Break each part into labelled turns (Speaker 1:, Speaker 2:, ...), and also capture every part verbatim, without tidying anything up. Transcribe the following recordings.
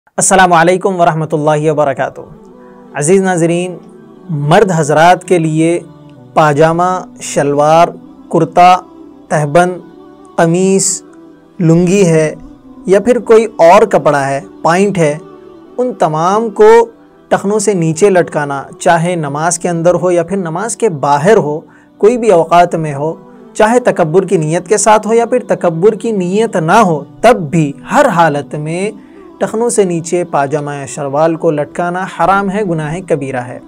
Speaker 1: अस्सलामु अलैकुम वरहमतुल्लाहि वबरकातुहू। अज़ीज़ नाज़रीन, मर्द हज़रात के लिए पाजामा, शलवार, कुर्ता, तहबंद, कमीज़, लुंगी है या फिर कोई और कपड़ा है, पैंट है, उन तमाम को टखनों से नीचे लटकाना, चाहे नमाज के अंदर हो या फिर नमाज के बाहर हो, कोई भी औक़ात में हो, चाहे तकब्बुर की नीयत के साथ हो या फिर तकब्बुर की नीयत ना हो, तब भी हर हालत में टखनों से नीचे पाजामा या शलवार को लटकाना हराम है, गुनाह कबीरा है।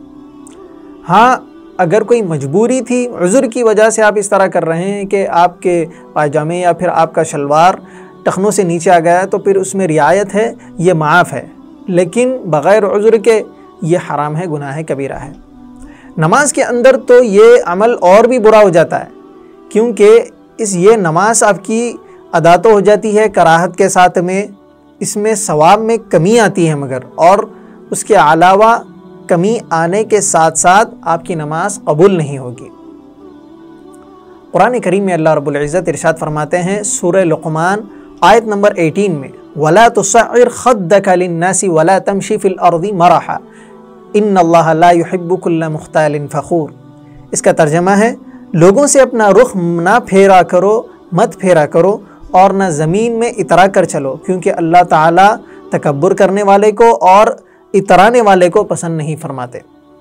Speaker 1: हाँ, अगर कोई मजबूरी थी, उज़्र की वजह से आप इस तरह कर रहे हैं कि आपके पाजामे या फिर आपका शलवार टखनों से नीचे आ गया, तो फिर उसमें रियायत है, ये माफ़ है। लेकिन बग़ैर उज़्र के ये हराम है, गुनाह कबीरा है। नमाज के अंदर तो ये अमल और भी बुरा हो जाता है, क्योंकि इस ये नमाज आपकी अदा तो हो जाती है कराहत के साथ में, इसमें सवाब में कमी आती है, मगर और उसके अलावा कमी आने के साथ साथ आपकी नमाज कबूल नहीं होगी। कुरान करीम में अल्लाह रब्बुल इज़्ज़त इरशाद फरमाते हैं सूरह लुक़मान आयत नंबर अठारह में, वला तुसअ्इर खद्दका लिन्नासी वला तमशी फिल अर्दी मरहा इन्नल्लाहा ला युहिब्बु कुल्ला मुख्तालिन फ़ख़ूर। इसका तर्जमा है, लोगों से अपना रुख ना फेरा करो, मत फेरा करो और न ज़मीन में इतरा कर चलो, क्योंकि अल्लाह ताला तकब्बुर करने वाले को और इतराने वाले को पसंद नहीं फरमाते।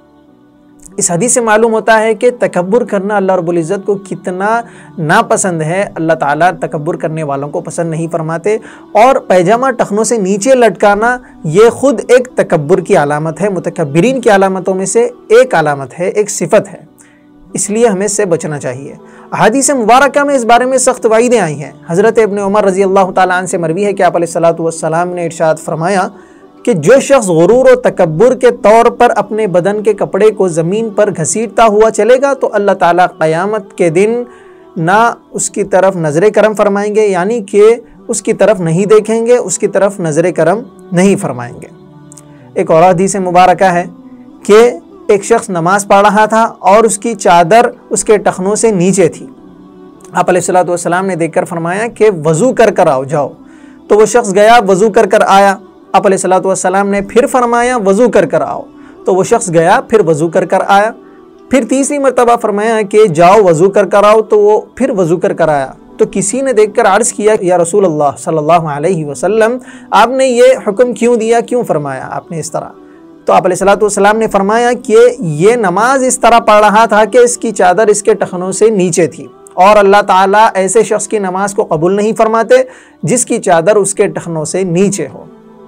Speaker 1: इस हदीस से मालूम होता है कि तकब्बुर करना अल्लाह रब्बुल इज़्ज़त को कितना नापसंद है। अल्लाह ताला तकब्बुर करने वालों को पसंद नहीं फरमाते, और पैजामा टखनों से नीचे लटकाना ये ख़ुद एक तकब्बुर की अलामत है, मुतकब्बिरीन की अलामतों में से एक अलामत है, एक सिफ़त है। इसलिए हमें इससे बचना चाहिए। हदीस मुबारका में इस बारे में सख्त वाइदें आई हैं। हज़रत इब्न उमर रज़ी अल्लाह तआला अन्हु से मरवी है कि आप अलैहिस्सलातु वस्सलाम ने इरशाद फरमाया कि जो शख्स गुरूर और तकब्बुर के तौर पर अपने बदन के कपड़े को ज़मीन पर घसीटता हुआ चलेगा, तो अल्लाह ताला क़यामत के दिन ना उसकी तरफ नज़र करम फरमाएंगे, यानी कि उसकी तरफ नहीं देखेंगे, उसकी तरफ नज़र करम नहीं फरमाएंगे। एक और हदीस मुबारका है कि एक शख्स नमाज पढ़ रहा था और उसकी चादर उसके टखनों से नीचे थी। आप अलैहिस्सलातु वस्सलाम ने देखकर फरमाया कि वज़ू कर कर आओ जाओ। तो वो शख्स गया, वज़ू कर कर आया। आप अलैहिस्सलातु वस्सलाम ने फिर फरमाया वज़ू कर कर आओ। तो वो शख्स गया, फिर वज़ू कर कर आया। फिर तीसरी मरतबा फरमाया कि जाओ वज़ू कर कर आओ। तो वो फिर वज़ू कर कर आया। तो किसी ने देखकर अर्ज़ किया, या रसूल अल्लाह सल्लल्लाहु अलैहि वसल्लम, आपने ये हुक्म क्यों दिया, क्यों फरमाया आपने इस तरह? तो आप अलैहिस्सलातु वस्सलाम ने फरमाया कि ये नमाज इस तरह पढ़ रहा था कि इसकी चादर इसके टखनों से नीचे थी, और अल्लाह ताला ऐसे शख्स की नमाज को कबूल नहीं फरमाते जिसकी चादर उसके टखनों से नीचे हो।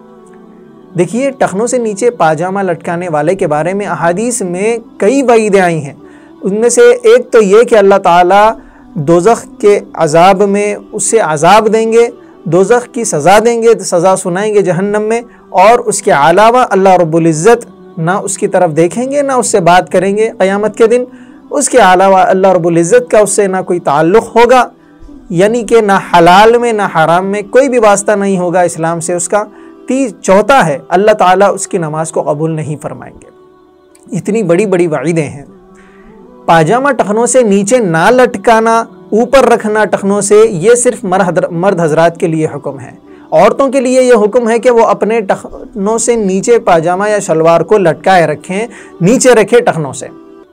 Speaker 1: देखिए, टखनों से नीचे पाजामा लटकाने वाले के बारे में अहादीस में कई वईदें आई हैं। उनमें से एक तो ये कि अल्लाह ताला दोज़ख के अज़ाब में उससे अज़ाब देंगे, दोज़ख की सज़ा देंगे, सज़ा सुनाएंगे जहन्नम में, और उसके अलावा अल्लाह रब्बुल इज़्ज़त ना उसकी तरफ देखेंगे, ना उससे बात करेंगे क़यामत के दिन। उसके अलावा अल्लाह रब्बुल इज़्ज़त का उससे ना कोई ताल्लुक़ होगा, यानी कि ना हलाल में ना हराम में कोई भी वास्ता नहीं होगा इस्लाम से उसका। तीस चौथा है, अल्लाह ताला उसकी नमाज को कबूल नहीं फरमाएंगे। इतनी बड़ी बड़ी वईदें हैं। पाजामा टखनों से नीचे ना लटकाना, ऊपर रखना टखनों से, ये सिर्फ मर्द हज़रात के लिए हुक्म है। औरतों के लिए ये हुक्म है कि वो अपने टखनों से नीचे पाजामा या शलवार को लटकाए रखें, नीचे रखें टखनों से।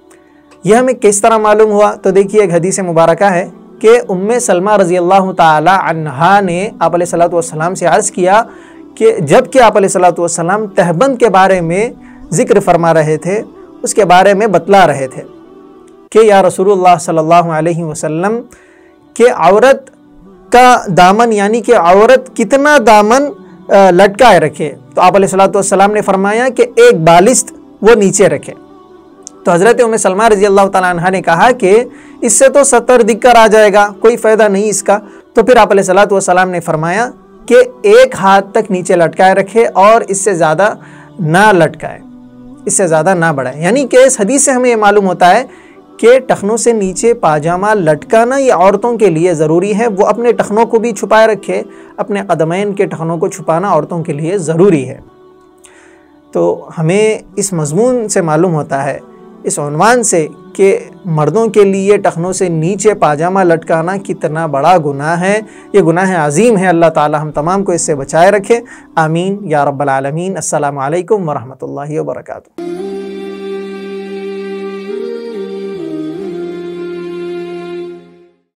Speaker 1: यह हमें किस तरह मालूम हुआ? तो देखिए, एक हदीस मुबारका है कि उम्मे सलमा रज़ी अल्लाह ताला अन्हा ने आप अलैहिस्सलातु वस्सलाम से अर्ज़ किया कि जबकि आप अलैहिस्सलातु वस्सलाम तहबंद के बारे में ज़िक्र फरमा रहे थे, उसके बारे में बतला रहे थे कि या रसूलुल्लाह सल्लल्लाहु अलैहि वसल्लम के औरत का दामन, यानी कि औरत कितना दामन लटकाए रखे। तो आप अलैहिस्सलातु वस्सलाम ने फरमाया कि एक बालिस्त वो नीचे रखे। तो हज़रत उम्मे सलमा रज़ी अल्लाह तआला अन्हा ने कहा कि इससे तो सत्तर दिक्कर आ जाएगा, कोई फ़ायदा नहीं इसका। तो फिर आप अलैहिस्सलातु वस्सलाम ने फरमाया कि एक हाथ तक नीचे लटकाए रखे और इससे ज़्यादा ना लटकाए, इससे ज़्यादा ना बढ़ाए। यानी कि इस हदीस से हमें ये मालूम होता है कि टखनों से नीचे पाजामा लटकाना ये औरतों के लिए ज़रूरी है। वो अपने टखनों को भी छुपाए रखे, अपने कदमैन के टखनों को छुपाना औरतों के लिए ज़रूरी है। तो हमें इस मज़मून से मालूम होता है, इस उन्वान से, कि मर्दों के लिए टखनों से नीचे पाजामा लटकाना कितना बड़ा गुनाह है। ये गुनाह अज़ीम है। अल्लाह ताला हम तमाम को इससे बचाए रखे। आमीन या रब्बल आलमीन। अस्सलामु अलैकुम व रहमतुल्लाहि व बरकातुहू।